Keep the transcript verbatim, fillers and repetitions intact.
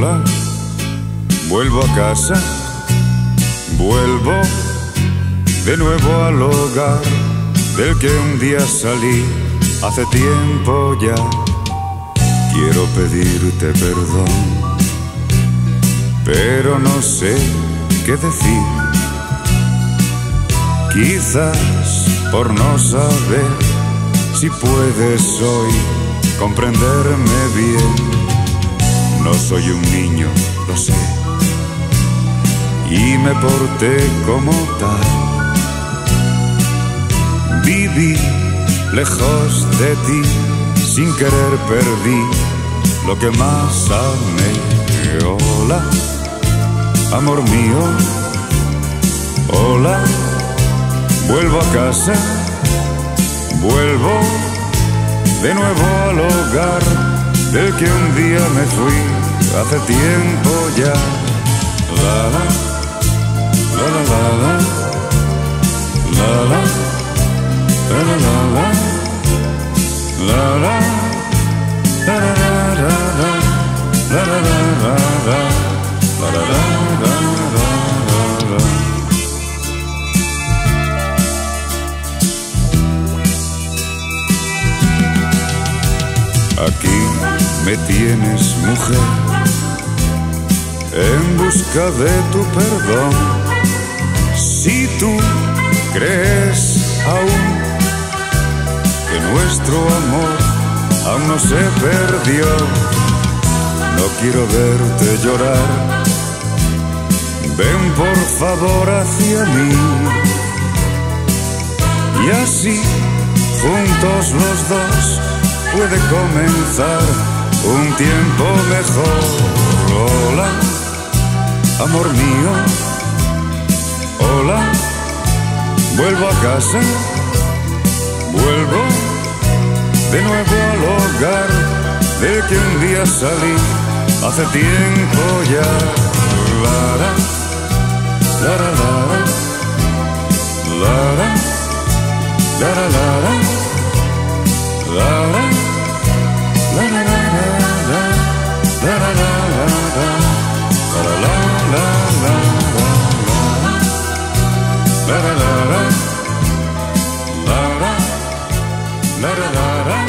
Hola, vuelvo a casa, vuelvo de nuevo al hogar del que un día salí hace tiempo ya. Quiero pedirte perdón, pero no sé qué decir. Quizás por no saber si puedes hoy comprenderme bien. No soy un niño, lo sé, y me porté como tal. Viví lejos de ti, sin querer perdí lo que más amé. Hola, amor mío, hola, vuelvo a casa, vuelvo de nuevo al hogar del que un día me fui hace tiempo ya. La la, la la la la, la la, la la la la, la la, la la la la, la la la la, la la la la. Aquí me tienes, mujer, en busca de tu perdón. Si tú crees aún que nuestro amor aún no se perdió, no quiero verte llorar. Ven por favor hacia mí, y así, juntos los dos, puede comenzar un tiempo mejor. Hola, amor mío, hola, vuelvo a casa, vuelvo de nuevo al hogar del que un día salí hace tiempo ya. Lara, lara, lara, lara, lara, lara, lara, la la la la, la la la la, la la la la, la la la la, la la la la.